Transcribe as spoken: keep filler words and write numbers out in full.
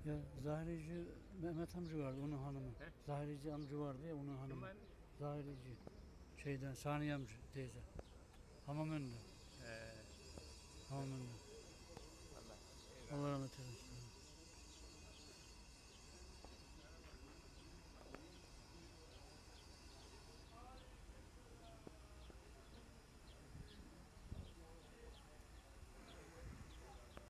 Ya Zahirici Mehmet amca vardı onun hanımı. He? Zahirici amca vardı ya onun hanımı. var? Zahirici. Şeyden Saniye amca teyze. Hamam önünde. Ee, Hamam önünde. Allah. Allah rahmet eylesin.